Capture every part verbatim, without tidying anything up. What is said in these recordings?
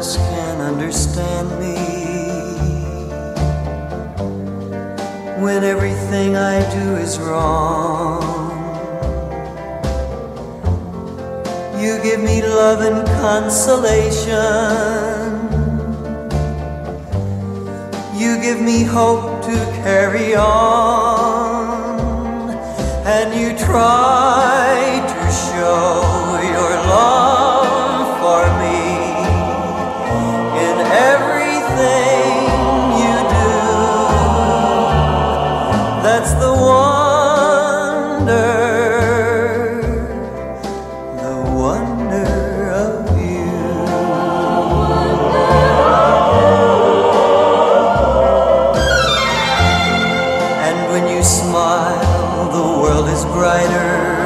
else can understand me when everything I do is wrong. You give me love and consolation. You give me hope to carry on, and you try to show your love for me in everything you do. That's the wonder, the wonder of you. And when you smile, the world is brighter.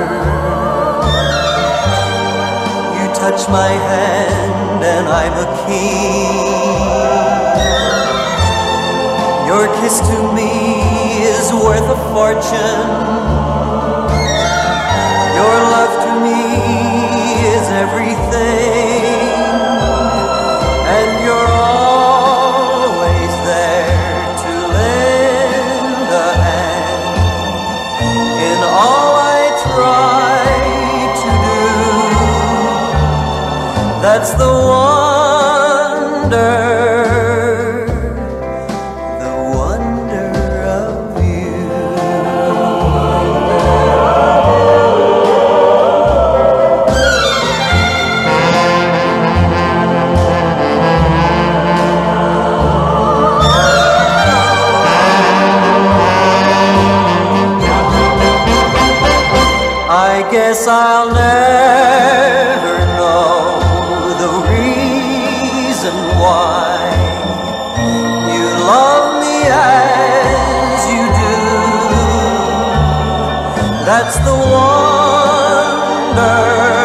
You touch my hand and I'm a king. Your kiss to me is worth a fortune. Your love to me is everything, and you're always there to lend a hand in all I try to do. That's the wonder, the wonder of you. I guess I'll never know the reason why you love me as you do. That's the wonder,